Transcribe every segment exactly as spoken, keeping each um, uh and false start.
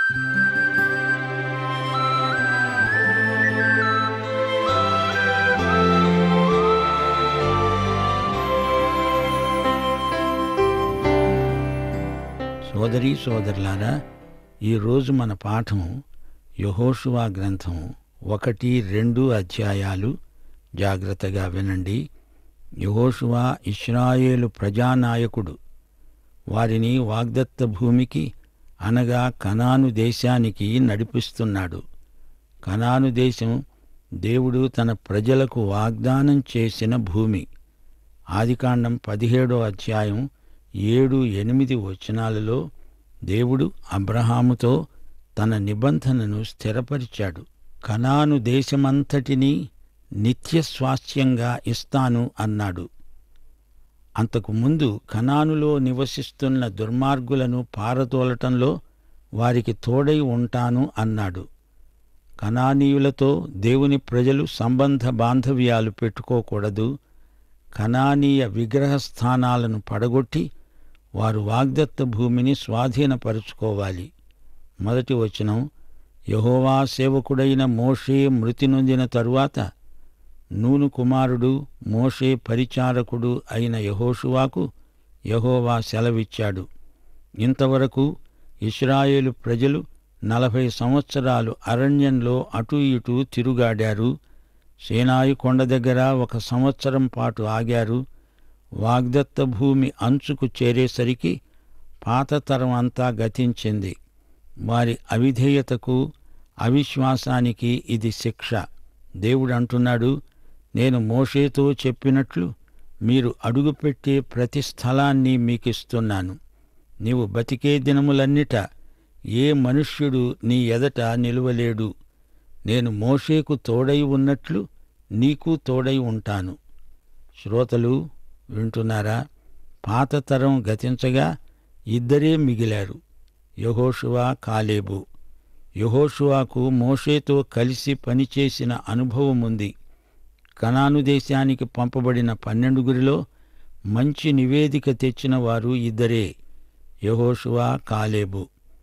సోదరీ సోదరులారా, ఈరోజు మన పాఠం యెహోషువ గ్రంథం ఒకటి రెండు అధ్యాయాలు. జాగ్రత్తగా వినండి. యెహోషువ ఇశ్రాయేలు ప్రజానాయకుడు. వారిని వాగ్దత్త భూమికి అనగా కనాను దేశానికి నడిపిస్తున్నాడు. కనాను దేశం దేవుడు తన ప్రజలకు వాగ్దానం చేసిన భూమి. ఆదికాండం పదిహేడో అధ్యాయం ఏడు ఎనిమిది వచనాలలో దేవుడు అబ్రహాముతో తన నిబంధనను స్థిరపరిచాడు. కనాను దేశమంతటినీ నిత్య స్వాస్థ్యంగా ఇస్తాను అన్నాడు. అంతకు ముందు కనానులో నివసిస్తున్న దుర్మార్గులను పారదోలటంలో వారికి తోడై ఉంటాను అన్నాడు. కనానీయులతో దేవుని ప్రజలు సంబంధ బాంధవ్యాలు పెట్టుకోకూడదు. కనానీయ విగ్రహస్థానాలను పడగొట్టి వారు వాగ్దత్త భూమిని స్వాధీనపరుచుకోవాలి. మొదటి వచనం, యెహోవా సేవకుడైన మోషే మృతి నొందిన తరువాత నూను కుమారుడు మోషే పరిచారకుడు అయిన యెహోషువాకు యెహోవా సెలవిచ్చాడు. ఇంతవరకు ఇశ్రాయేలు ప్రజలు నలభై సంవత్సరాలు అరణ్యంలో అటూ ఇటూ తిరుగాడారు. సీనాయి కొండ దగ్గర ఒక సంవత్సరం పాటు ఆగారు. వాగ్దత్త భూమి అంచుకు చేరేసరికి పాత తరం అంతా గతించింది. వారి అవిధేయతకు అవిశ్వాసానికి ఇది శిక్ష. దేవుడు అంటున్నాడు, నేను మోషేతో చెప్పినట్లు మీరు అడుగుపెట్టే ప్రతి స్థలాన్ని మీకిస్తున్నాను. నీవు బతికే దినములన్నిట ఏ మనుష్యుడు నీ ఎదట నిలువలేడు. నేను మోషేకు తోడై ఉన్నట్లు నీకు తోడై ఉంటాను. శ్రోతలు వింటున్నారా? పాత తరం గతించగా ఇద్దరే మిగిలారు, యెహోషువ, కాలేబు. యెహోషువకు మోషేతో కలిసి పనిచేసిన అనుభవం ఉంది. కనాను దేశానికి పంపబడిన పన్నెండుగురిలో మంచి నివేదిక తెచ్చిన వారు ఇద్దరే, యెహోషువ, కాలేబు.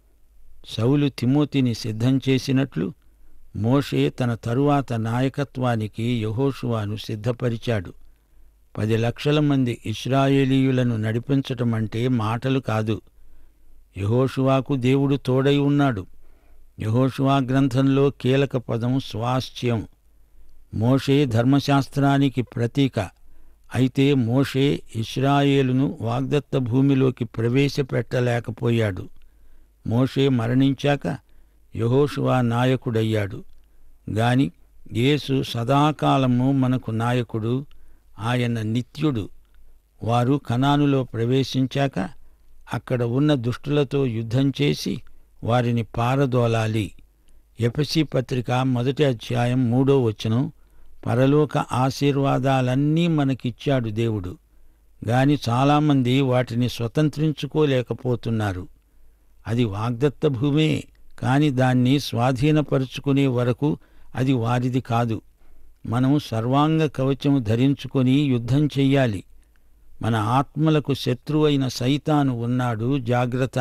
సౌలు తిమోతిని సిద్ధం చేసినట్లు మోషే తన తరువాత నాయకత్వానికి యెహోషువను సిద్ధపరిచాడు. పది లక్షల మంది ఇశ్రాయేలీయులను నడిపించటమంటే మాటలు కాదు. యెహోషువకు దేవుడు తోడై ఉన్నాడు. యెహోషువ గ్రంథంలో కీలక పదం స్వాస్థ్యం. మోషే ధర్మశాస్త్రానికి ప్రతీక. అయితే మోషే ఇశ్రాయేలును వాగ్దత్త భూమిలోకి ప్రవేశపెట్టలేకపోయాడు. మోషే మరణించాక యెహోషువ నాయకుడయ్యాడు. గాని యేసు సదాకాలము మనకు నాయకుడు. ఆయన నిత్యుడు. వారు కనానులో ప్రవేశించాక అక్కడ ఉన్న దుష్టులతో యుద్ధం చేసి వారిని పారదోలాలి. ఎఫెసీ పత్రిక మొదటి అధ్యాయం మూడో వచనం, పరలోక ఆశీర్వాదాలన్నీ మనకిచ్చాడు దేవుడు. గాని చాలామంది వాటిని స్వతంత్రించుకోలేకపోతున్నారు. అది వాగ్దత్త భూమే, కాని దాన్ని స్వాధీనపరుచుకునే వరకు అది వారిది కాదు. మనం సర్వాంగ కవచము ధరించుకొని యుద్ధం చెయ్యాలి. మన ఆత్మలకు శత్రువైన సైతాను ఉన్నాడు, జాగ్రత్త.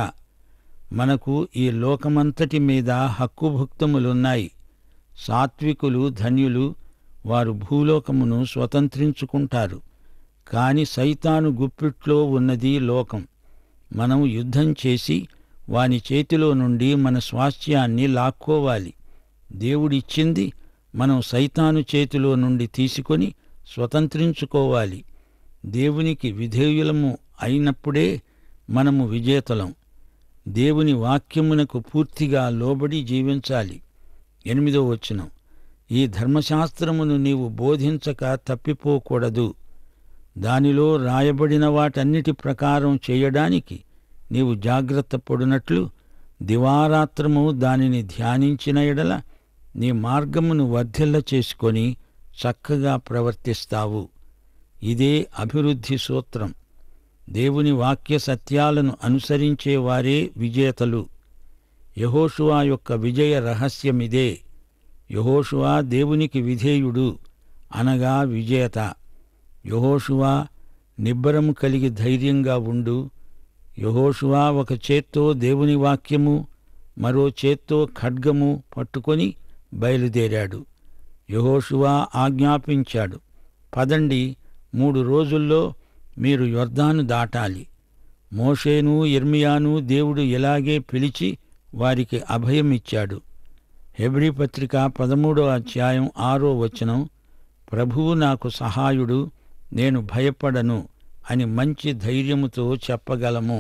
మనకు ఈ లోకమంతటి మీద హక్కుభుక్తములున్నాయి. సాత్వికులు ధన్యులు, వారు భూలోకమును స్వతంత్రించుకుంటారు. కాని సైతాను గుప్పిట్లో ఉన్నది లోకం. మనం యుద్ధం చేసి వాని చేతిలో నుండి మన స్వాస్థ్యాన్ని లాక్కోవాలి. దేవుడిచ్చింది మనం సైతాను చేతిలో నుండి తీసుకొని స్వతంత్రించుకోవాలి. దేవునికి విధేయులము అయినప్పుడే మనము విజేతలం. దేవుని వాక్యమునకు పూర్తిగా లోబడి జీవించాలి. ఎనిమిదో వచనం, ఈ ధర్మశాస్త్రమును నీవు బోధించక తప్పిపోకూడదు. దానిలో రాయబడిన వాటన్నిటి ప్రకారం చేయడానికి నీవు జాగ్రత్త పడునట్లు దివారాత్రము దానిని ధ్యానించిన ఎడల నీ మార్గమును వర్ధిల్ల చేసుకొని చక్కగా ప్రవర్తిస్తావు. ఇదే అభివృద్ధి సూత్రం. దేవుని వాక్య సత్యాలను అనుసరించేవారే విజేతలు. యెహోషువ యొక్క విజయ రహస్యమిదే. యెహోషువ దేవునికి విధేయుడు, అనగా విజేత. యెహోషువ నిబ్బరము కలిగి ధైర్యంగా ఉండు. యెహోషువ ఒక చేత్తో దేవుని వాక్యము, మరో చేత్తో ఖడ్గము పట్టుకొని బయలుదేరాడు. యెహోషువ ఆజ్ఞాపించాడు, పదండి, మూడు రోజుల్లో మీరు యొర్దాను దాటాలి. మోషేను యిర్మీయాను దేవుడు ఇలాగే పిలిచి వారికి అభయమిచ్చాడు. హెబ్రీ పత్రిక పదమూడో అధ్యాయం ఆరో వచనం, ప్రభువు నాకు సహాయుడు, నేను భయపడను అని మంచి ధైర్యముతో చెప్పగలము.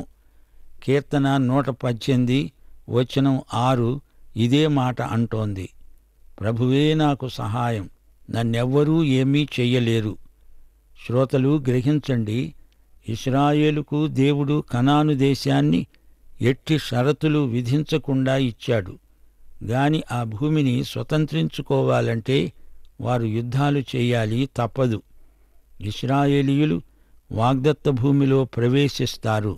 కీర్తన నూట పద్దెనిమిది వచనం ఆరు ఇదే మాట అంటోంది. ప్రభువే నాకు సహాయం, నన్నెవ్వరూ ఏమీ చెయ్యలేరు. శ్రోతలు గ్రహించండి, ఇశ్రాయేలుకు దేవుడు కనాను దేశాన్ని ఎట్టి షరతులు విధించకుండా ఇచ్చాడు. గాని ఆ భూమిని స్వతంత్రించుకోవాలంటే వారు యుద్ధాలు చేయాలి, తప్పదు. ఇశ్రాయేలీయులు వాగ్దత్త భూమిలో ప్రవేశిస్తారు.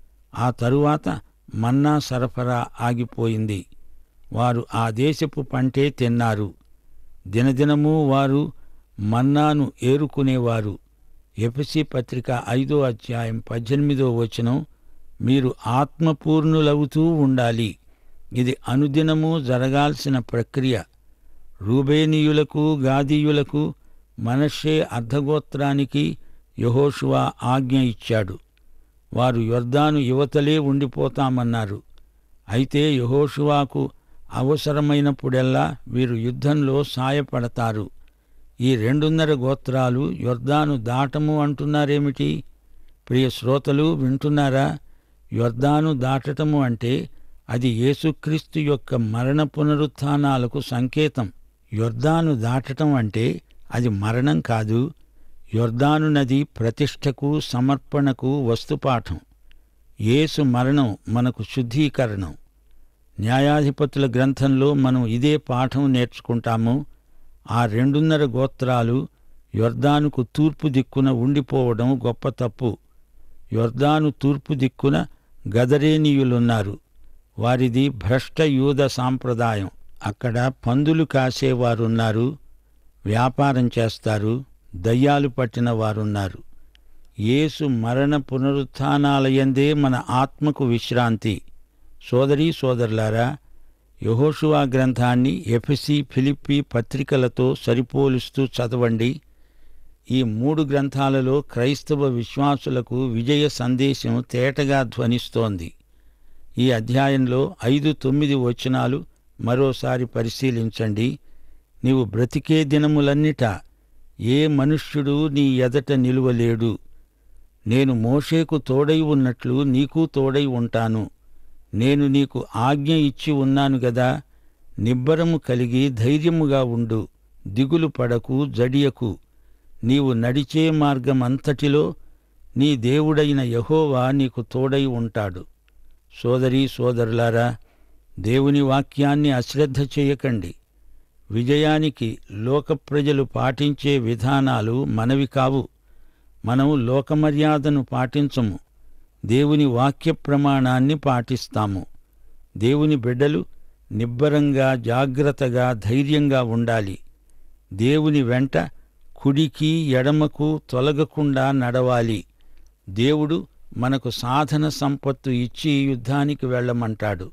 ఆ తరువాత మన్నా సరఫరా ఆగిపోయింది. వారు ఆ దేశపు పంటే తిన్నారు. దినదినమూ వారు మన్నాను ఏరుకునేవారు. ఎఫెసీ పత్రిక ఐదో అధ్యాయం పద్దెనిమిదో వచనం, మీరు ఆత్మపూర్ణులవుతూ ఉండాలి. ఇది అనుదినము జరగాల్సిన ప్రక్రియ. రూబేనీయులకు, గాదీయులకు, మనష్షే అర్ధగోత్రానికి యెహోషువ ఆజ్ఞ ఇచ్చాడు. వారు యొర్దాను యువతలే ఉండిపోతామన్నారు. అయితే యెహోషువకు అవసరమైనప్పుడెల్లా వీరు యుద్ధంలో సాయపడతారు. ఈ రెండున్నర గోత్రాలు యొర్దాను దాటము అంటున్నారేమిటి? ప్రియ శ్రోతలు వింటున్నారా? యొర్దాను దాటటము అంటే అది యేసుక్రీస్తు యొక్క మరణ పునరుత్థానాలకు సంకేతం. యొర్దాను దాటటం అంటే అది మరణం కాదు. యొర్దాను నది ప్రతిష్టకు, సమర్పణకు వస్తుపాఠం. యేసు మరణం మనకు శుద్ధీకరణం. న్యాయాధిపతుల గ్రంథంలో మనం ఇదే పాఠం నేర్చుకుంటాము. ఆ రెండున్నర గోత్రాలు యొర్దానుకు తూర్పు దిక్కున ఉండిపోవడం గొప్ప తప్పు. యొర్దాను తూర్పు దిక్కున గదరేనీయులున్నారు. వారిది భ్రష్ట యూద సాంప్రదాయం. అక్కడ పందులు కాసేవారున్నారు, వ్యాపారం చేస్తారు, దయ్యాలు పట్టిన వారున్నారు. యేసు మరణ పునరుత్థానాలయందే మన ఆత్మకు విశ్రాంతి. సోదరీ సోదరులారా, యెహోషువ గ్రంథాన్ని ఎఫెసీ, ఫిలిప్పీ పత్రికలతో సరిపోలుస్తూ చదవండి. ఈ మూడు గ్రంథాలలో క్రైస్తవ విశ్వాసులకు విజయ సందేశం తేటగా ధ్వనిస్తోంది. ఈ అధ్యాయంలో ఐదు తొమ్మిది వచనాలు మరోసారి పరిశీలించండి. నీవు బ్రతికే దినములన్నిటా ఏ మనుష్యుడు నీ ఎదట నిలువలేడు. నేను మోషేకు తోడై ఉన్నట్లు నీకు తోడై ఉంటాను. నేను నీకు ఆజ్ఞ ఇచ్చి ఉన్నాను గదా. నిబ్బరము కలిగి ధైర్యముగా ఉండు, దిగులు పడకు, జడియకు. నీవు నడిచే మార్గమంతటిలో నీ దేవుడైన యెహోవా నీకు తోడై ఉంటాడు. సోదరీ సోదరులారా, దేవుని వాక్యాన్ని అశ్రద్ధ చేయకండి. విజయానికి లోక ప్రజలు పాటించే విధానాలు మనవి కావు. మనం లోకమర్యాదను పాటించము, దేవుని వాక్య ప్రమాణాన్ని పాటిస్తాము. దేవుని బిడ్డలు నిబ్బరంగా, జాగ్రత్తగా, ధైర్యంగా ఉండాలి. దేవుని వెంట కుడికి ఎడమకు తొలగకుండా నడవాలి. దేవుడు మనకు సాధన సంపత్తు ఇచ్చి యుద్ధానికి వెళ్ళమంటాడు.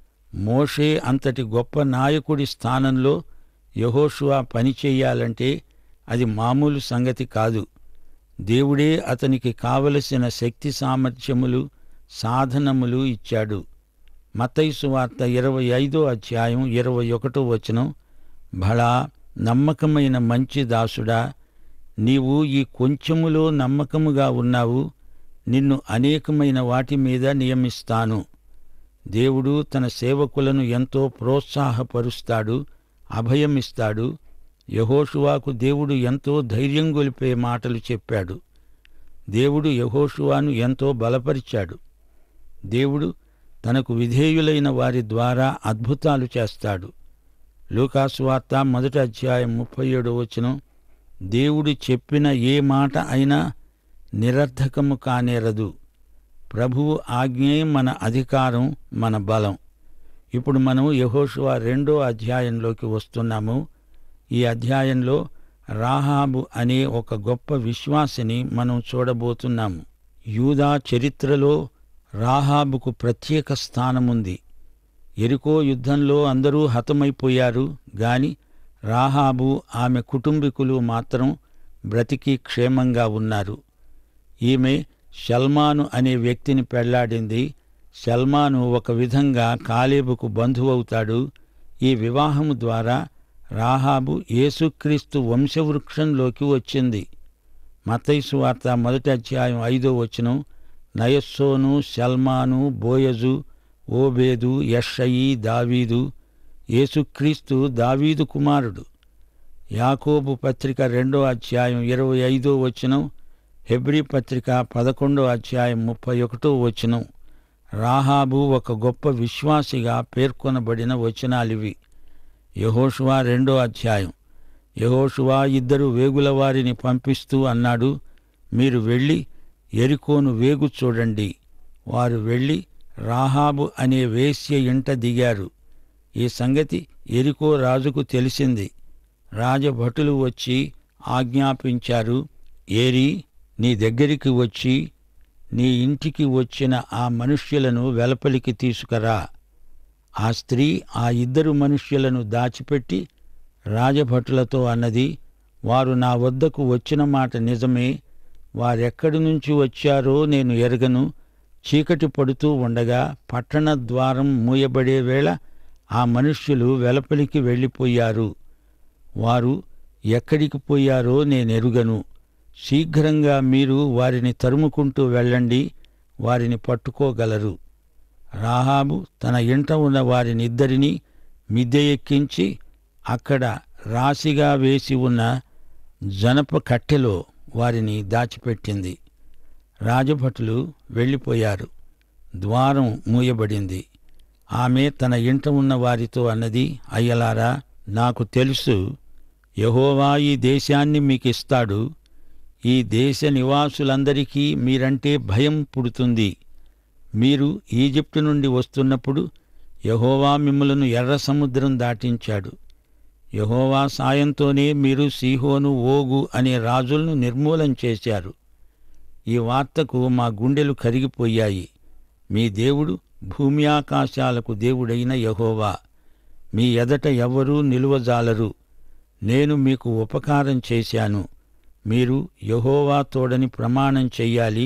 మోషే అంతటి గొప్ప నాయకుడి స్థానంలో యెహోషువ పనిచేయాలంటే అది మామూలు సంగతి కాదు. దేవుడే అతనికి కావలసిన శక్తి సామర్థ్యములు, సాధనములు ఇచ్చాడు. మత్తయి సువార్త ఇరవై ఐదో అధ్యాయం ఇరవై ఒకటో వచనం, భళా నమ్మకమైన మంచి దాసుడా, నీవు ఈ కొంచెములో నమ్మకముగా ఉన్నావు, నిన్ను అనేకమైన వాటి మీద నియమిస్తాను. దేవుడు తన సేవకులను ఎంతో ప్రోత్సాహపరుస్తాడు, అభయమిస్తాడు. యెహోషువకు దేవుడు ఎంతో ధైర్యం గొలిపే మాటలు చెప్పాడు. దేవుడు యెహోషువను ఎంతో బలపరిచాడు. దేవుడు తనకు విధేయులైన వారి ద్వారా అద్భుతాలు చేస్తాడు. లూకాసు వార్త మొదటి అధ్యాయం ముప్పై ఏడో వచనం, దేవుడు చెప్పిన ఏ మాట అయినా నిరర్థకము కానేరదు. ప్రభువు ఆజ్ఞే మన అధికారం, మన బలం. ఇప్పుడు మనం యెహోషువ రెండో అధ్యాయంలోకి వస్తున్నాము. ఈ అధ్యాయంలో రాహాబు అనే ఒక గొప్ప విశ్వాసిని మనం చూడబోతున్నాము. యూదా చరిత్రలో రాహాబుకు ప్రత్యేక స్థానముంది. యెరికో యుద్ధంలో అందరూ హతమైపోయారు గాని రాహాబు ఆమె కుటుంబీకులు మాత్రం బ్రతికి క్షేమంగా ఉన్నారు. ఈమె షల్మాను అనే వ్యక్తిని పెళ్లాడింది. షల్మాను ఒక విధంగా కాలేబుకు బంధువవుతాడు. ఈ వివాహము ద్వారా రాహాబు యేసుక్రీస్తు వంశవృక్షంలోకి వచ్చింది. మత్తయి సువార్త మొదటి అధ్యాయం ఐదో వచనం, నయస్సోను, షల్మాను, బోయజు, ఓబేదు, యెషయి, దావీదు. యేసుక్రీస్తు దావీదు కుమారుడు. యాకోబు పత్రిక రెండో అధ్యాయం ఇరవై ఐదో వచనం, హెబ్రీ పత్రిక పదకొండో అధ్యాయం ముప్పై ఒకటో వచనం. రాహాబు ఒక గొప్ప విశ్వాసిగా పేర్కొనబడిన వచనాలివి. యెహోషువ రెండో అధ్యాయం. యెహోషువ ఇద్దరు వేగుల వారిని పంపిస్తూ అన్నాడు, మీరు వెళ్ళి యెరికోను వేగు చూడండి. వారు వెళ్ళి రాహాబు అనే వేశ్య ఇంట దిగారు. ఈ సంగతి యెరికో రాజుకు తెలిసింది. రాజభటులు వచ్చి ఆజ్ఞాపించారు, ఏరీ, నీ దగ్గరికి వచ్చి నీ ఇంటికి వచ్చిన ఆ మనుష్యులను వెలుపలికి తీసుకురా. ఆ స్త్రీ ఆ ఇద్దరు మనుష్యులను దాచిపెట్టి రాజభటులతో అన్నది, వారు నా వద్దకు వచ్చిన మాట నిజమే. వారెక్కడి నుంచి వచ్చారో నేను ఎరగను. చీకటి పడుతూ ఉండగా పట్టణ ద్వారం మూయబడే వేళ ఆ మనుష్యులు వెలుపలికి వెళ్ళిపోయారు. వారు ఎక్కడికి పోయారో నేనెరుగను. శీఘ్రంగా మీరు వారిని తరుముకుంటూ వెళ్ళండి, వారిని పట్టుకోగలరు. రాహాబు తన ఇంట ఉన్న వారినిద్దరినీ మిద్దె ఎక్కించి అక్కడ రాశిగా వేసి ఉన్న జనప కట్టెలో వారిని దాచిపెట్టింది. రాజభటులు వెళ్ళిపోయారు. ద్వారం మూయబడింది. ఆమె తన ఇంట ఉన్న వారితో అన్నది, అయ్యలారా, నాకు తెలుసు యెహోవా ఈ దేశాన్ని మీకిస్తాడు. ఈ దేశ నివాసులందరికీ మీరంటే భయం పుడుతుంది. మీరు ఈజిప్టు నుండి వస్తున్నప్పుడు యెహోవా మిమ్ములను ఎర్ర సముద్రం దాటించాడు. యెహోవా సాయంతోనే మీరు సీహోను, ఓగు అనే రాజులను నిర్మూలం చేశారు. ఈ వార్తకు మా గుండెలు కరిగిపోయాయి. మీ దేవుడు భూమి ఆకాశాలకు దేవుడైన యెహోవా. మీ ఎదట ఎవ్వరూ నిలువజాలరు. నేను మీకు ఉపకారం చేశాను. మీరు యెహోవా తోడని ప్రమాణం చెయ్యాలి.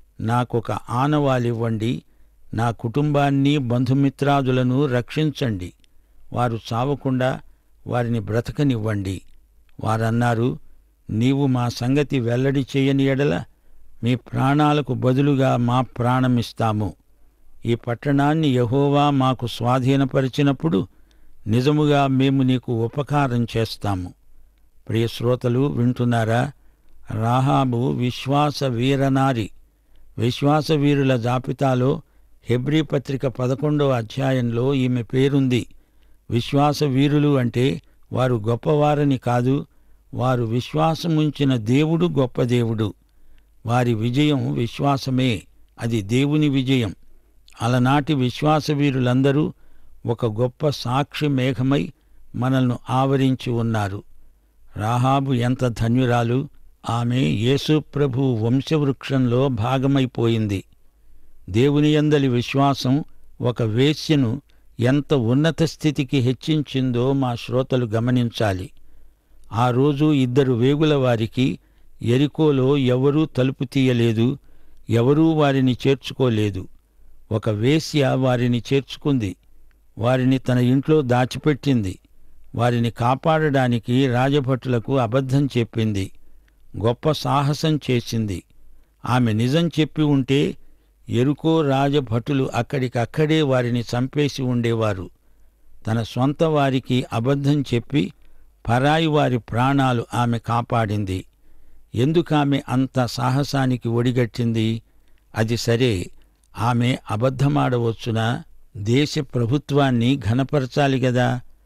నాకొక ఆనవాలివ్వండి. నా కుటుంబాన్ని, బంధుమిత్రాదులను రక్షించండి. వారు చావకుండా వారిని బ్రతకనివ్వండి. వారన్నారు, నీవు మా సంగతి వెల్లడి చేయని ఎడల మీ ప్రాణాలకు బదులుగా మా ప్రాణమిస్తాము. ఈ పట్టణాన్ని యెహోవా మాకు స్వాధీనపరిచినప్పుడు నిజముగా మేము నీకు ఉపకారం చేస్తాము. ప్రియ శ్రోతలు వింటున్నారా? రాహాబు విశ్వాస వీరనారి. విశ్వాసవీరుల జాబితాలో హెబ్రీ పత్రిక పదకొండో అధ్యాయంలో ఈమె పేరుంది. విశ్వాసవీరులు అంటే వారు గొప్పవారని కాదు, వారు విశ్వాసముంచిన దేవుడు గొప్ప దేవుడు. వారి విజయం విశ్వాసమే, అది దేవుని విజయం. అలనాటి విశ్వాసవీరులందరూ ఒక గొప్ప సాక్షి మేఘమై మనల్ని ఆవరించి ఉన్నారు. రాహాబు ఎంత ధన్యురాలు! ఆమె యేసు ప్రభు వంశవృక్షంలో భాగమైపోయింది. దేవుని యందలి విశ్వాసం ఒక వేశ్యను ఎంత ఉన్నత స్థితికి హెచ్చించిందో మా శ్రోతలు గమనించాలి. ఆ రోజు ఇద్దరు వేగుల వారికి యెరికోలో ఎవరూ తలుపు తీయలేదు, ఎవరూ వారిని చేర్చుకోలేదు. ఒక వేశ్య వారిని చేర్చుకుంది, వారిని తన ఇంట్లో దాచిపెట్టింది. వారిని కాపాడడానికి రాజభటులకు అబద్ధం చెప్పింది, గొప్ప సాహసం చేసింది. ఆమె నిజం చెప్పి ఉంటే యెరికో రాజభటులు అక్కడికక్కడే వారిని చంపేసి ఉండేవారు. తన సొంత వారికి అబద్ధం చెప్పి పరాయి వారి ప్రాణాలు ఆమె కాపాడింది. ఎందుకామె అంత సాహసానికి ఒడిగట్టింది? అది సరే, ఆమె అబద్ధమాడవచ్చునా? దేశ ప్రభుత్వాన్ని ఘనపరచాలి గదా,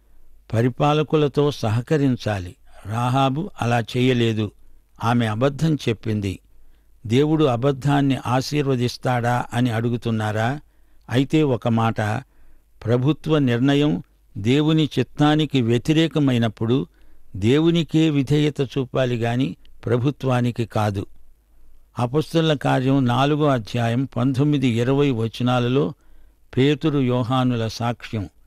పరిపాలకులతో సహకరించాలి. రాహాబు అలా చేయలేదు. ఆమె అబద్ధం చెప్పింది. దేవుడు అబద్ధాన్ని ఆశీర్వదిస్తాడా అని అడుగుతున్నారా? అయితే ఒక మాట, ప్రభుత్వ నిర్ణయం దేవుని చిత్తానికి వ్యతిరేకమైనప్పుడు దేవునికే విధేయత చూపాలి గాని ప్రభుత్వానికి కాదు. అపొస్తలుల కార్యం నాలుగో అధ్యాయం పంతొమ్మిది ఇరవై వచనాలలో పేతురు యోహానుల సాక్ష్యం.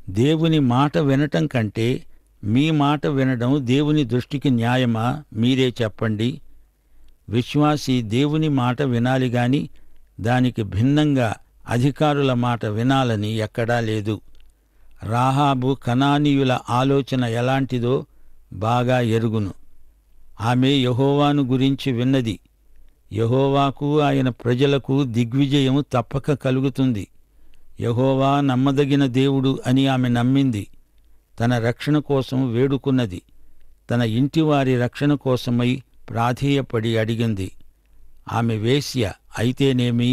దేవుని మాట వినటం కంటే మీ మాట వినడం దేవుని దృష్టికి న్యాయమా? మీరే చెప్పండి. విశ్వాసి దేవుని మాట వినాలి గాని దానికి భిన్నంగా అధికారుల మాట వినాలని ఎక్కడా లేదు. రాహాబు కనానీయుల ఆలోచన ఎలాంటిదో బాగా ఎరుగును. ఆమె యెహోవాను గురించి విన్నది. యెహోవాకు ఆయన ప్రజలకు దిగ్విజయం తప్పక కలుగుతుంది. యెహోవా నమ్మదగిన దేవుడు అని ఆమె నమ్మింది. తన రక్షణ కోసం వేడుకున్నది. తన ఇంటివారి రక్షణ కోసమై ప్రాధేయపడి అడిగింది. ఆమె వేశ్య అయితేనేమి,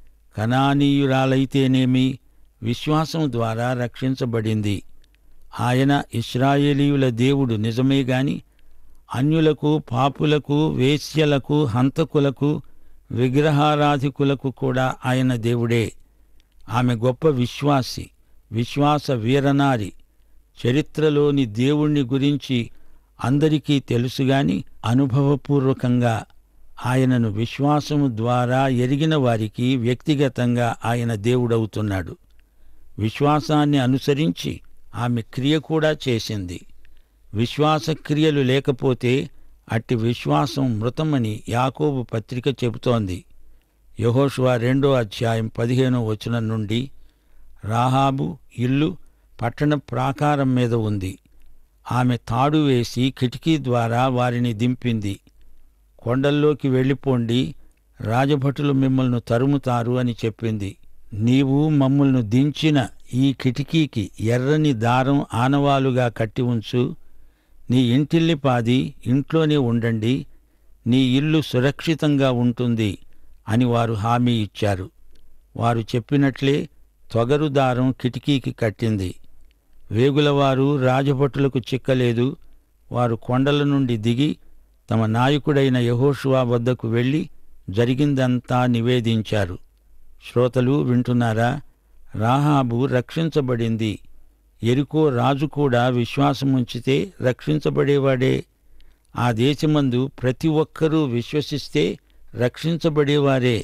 కనానీయురాలైతేనేమి విశ్వాసం ద్వారా రక్షించబడింది. ఆయన ఇశ్రాయేలీయుల దేవుడు నిజమే గాని అన్యులకు, పాపులకు, వేశ్యలకు, హంతకులకు, విగ్రహారాధికులకు కూడా ఆయన దేవుడే. ఆమె గొప్ప విశ్వాసి, విశ్వాస వీరనారి. చరిత్రలోని దేవుణ్ణి గురించి అందరికీ తెలుసుగాని అనుభవపూర్వకంగా ఆయనను విశ్వాసము ద్వారా ఎరిగిన వారికి వ్యక్తిగతంగా ఆయన దేవుడవుతున్నాడు. విశ్వాసాన్ని అనుసరించి ఆమె క్రియ కూడా చేసింది. విశ్వాస క్రియలు లేకపోతే అట్టి విశ్వాసం మృతమని యాకోబు పత్రిక చెబుతోంది. యెహోషువ రెండో అధ్యాయం పదిహేనో వచనం నుండి, రాహాబు ఇల్లు పట్టణ ప్రాకారం మీద ఉంది. ఆమె తాడు వేసి కిటికీ ద్వారా వారిని దింపింది. కొండల్లోకి వెళ్ళిపోండి, రాజభటులు మిమ్మల్ని తరుముతారు అని చెప్పింది. నీవు మమ్మల్ని దించిన ఈ కిటికీకి ఎర్రని దారం ఆనవాలుగా కట్టి ఉంచు. నీ ఇంటిల్లిపాది ఇంట్లోనే ఉండండి, నీ ఇల్లు సురక్షితంగా ఉంటుంది అని వారు హామీ ఇచ్చారు. వారు చెప్పినట్లే తొగరు దారం కిటికీకి కట్టింది. వేగులవారు రాజభటులకు చిక్కలేదు. వారు కొండల నుండి దిగి తమ నాయకుడైన యెహోషువ వద్దకు వెళ్లి జరిగిందంతా నివేదించారు. శ్రోతలు వింటున్నారా? రాహాబు రక్షించబడింది. యెరికో రాజు కూడా విశ్వాసముంచితే రక్షించబడేవాడే. ఆ దేశమందు ప్రతి ఒక్కరూ విశ్వసిస్తే రక్షించబడేవారే.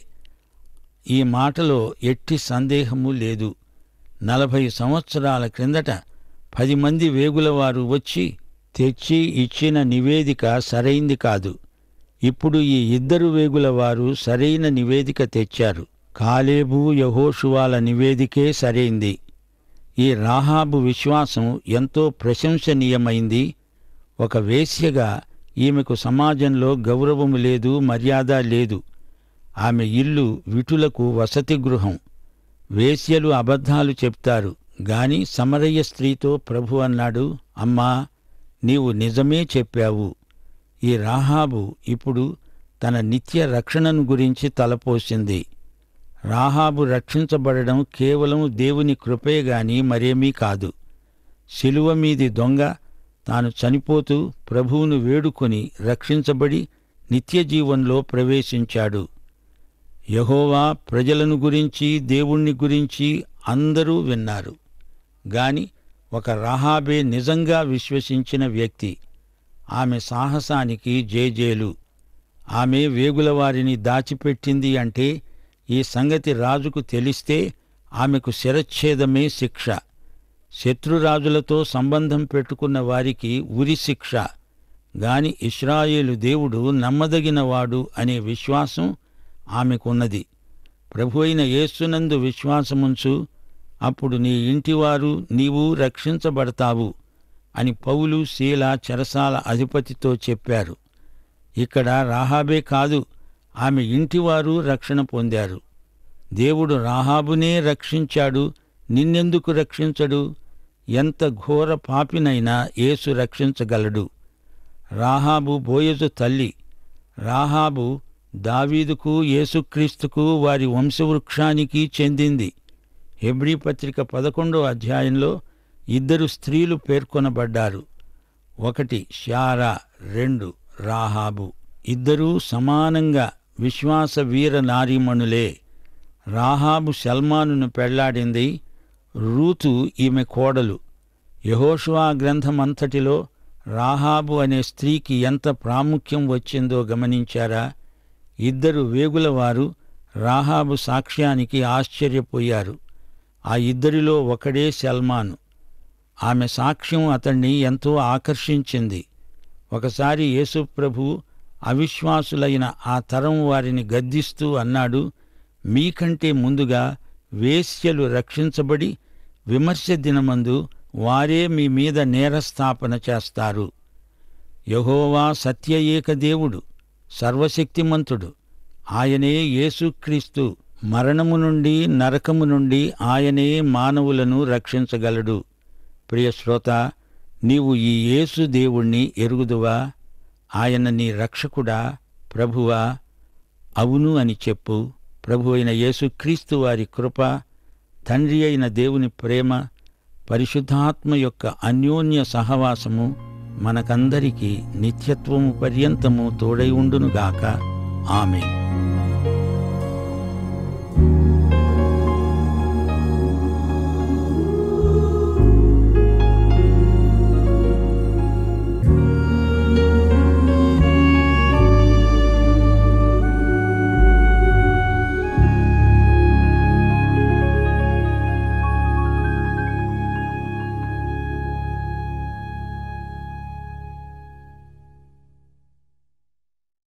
ఈ మాటలో ఎట్టి సందేహము లేదు. నలభై సంవత్సరాల క్రిందట పది మంది వేగులవారు వచ్చి తెచ్చి ఇచ్చిన నివేదిక సరైంది కాదు. ఇప్పుడు ఈ ఇద్దరు వేగులవారు సరైన నివేదిక తెచ్చారు. కాలేబు, యెహోషువాల నివేదికే సరైంది. ఈ రాహాబు విశ్వాసం ఎంతో ప్రశంసనీయమైంది. ఒక వేశ్యగా ఈమెకు సమాజంలో గౌరవము లేదు, మర్యాద లేదు. ఆమె ఇల్లు విటులకు వసతి గృహం. వేశ్యలు అబద్ధాలు చెప్తారు గాని సమరయ్య స్త్రీతో ప్రభు అన్నాడు, అమ్మా, నీవు నిజమే చెప్పావు. ఈ రాహాబు ఇప్పుడు తన నిత్య రక్షణను గురించి తలపోసింది. రాహాబు రక్షించబడడం కేవలం దేవుని కృపే గాని మరేమీ కాదు. శిలువ మీది దొంగ తాను చనిపోతూ ప్రభువును వేడుకొని రక్షించబడి నిత్యజీవంలో ప్రవేశించాడు. యెహోవా ప్రజలను గురించి, దేవుణ్ణి గురించి అందరూ విన్నారు. గాని ఒక రాహాబే నిజంగా విశ్వసించిన వ్యక్తి. ఆమె సాహసానికి జేజేలు. ఆమె వేగులవారిని దాచిపెట్టింది అంటే ఈ సంగతి రాజుకు తెలిస్తే ఆమెకు శిరచ్ఛేదమే శిక్ష. శత్రురాజులతో సంబంధం పెట్టుకున్న వారికి ఉరి శిక్ష. గాని ఇశ్రాయేలు దేవుడు నమ్మదగినవాడు అనే విశ్వాసం ఆమెకున్నది. ప్రభువైన యేసునందు విశ్వాసముంచు, అప్పుడు నీ ఇంటివారు నీవు రక్షించబడతావు అని పౌలు, శీల చెరసాల అధిపతితో చెప్పారు. ఇక్కడ రాహాబే కాదు, ఆమె ఇంటివారు రక్షణ పొందారు. దేవుడు రాహాబునే రక్షించాడు, నిన్నెందుకు రక్షించడు? ఎంత ఘోర పాపినైనా యేసు రక్షించగలడు. రాహాబు బోయజు తల్లి. రాహాబు దావీదుకు, యేసుక్రీస్తుకు, వారి వంశవృక్షానికి చెందింది. హెబ్రీ పత్రిక పదకొండో అధ్యాయంలో ఇద్దరు స్త్రీలు పేర్కొనబడ్డారు. ఒకటి శారా, రెండు రాహాబు. ఇద్దరూ సమానంగా విశ్వాస వీర నారీమణులే. రాహాబు సల్మానును పెళ్లాడింది. రూతు ఈమె కోడలు. యెహోషువ గ్రంథమంతటిలో రాహాబు అనే స్త్రీకి ఎంత ప్రాముఖ్యం వచ్చిందో గమనించారా? ఇద్దరు వేగులవారు రాహాబు సాక్ష్యానికి ఆశ్చర్యపోయారు. ఆ ఇద్దరిలో ఒకడే సల్మాను. ఆమె సాక్ష్యం అతణ్ణి ఎంతో ఆకర్షించింది. ఒకసారి యేసు ప్రభు అవిశ్వాసులైన ఆ తరం వారిని గద్దిస్తూ అన్నాడు, మీకంటే ముందుగా వేశ్యలు రక్షించబడి విమర్శ దినమందు వారే మీ మీద నేరస్థాపన చేస్తారు. యెహోవా సత్య ఏక దేవుడు, సర్వశక్తిమంతుడు. ఆయనే యేసుక్రీస్తు. మరణము నుండి, నరకము నుండి ఆయనే మానవులను రక్షించగలడు. ప్రియ శ్రోత, నీవు ఈ యేసు దేవుణ్ణి ఎరుగుదువా? ఆయన నీ రక్షకుడా, ప్రభువా? అవును అని చెప్పు. ప్రభు అయిన యేసుక్రీస్తు వారి కృప, తండ్రి అయిన దేవుని ప్రేమ, పరిశుద్ధాత్మ యొక్క అన్యోన్య సహవాసము మనకందరికీ నిత్యత్వము పర్యంతము తోడై ఉండునుగాక. ఆమేన్.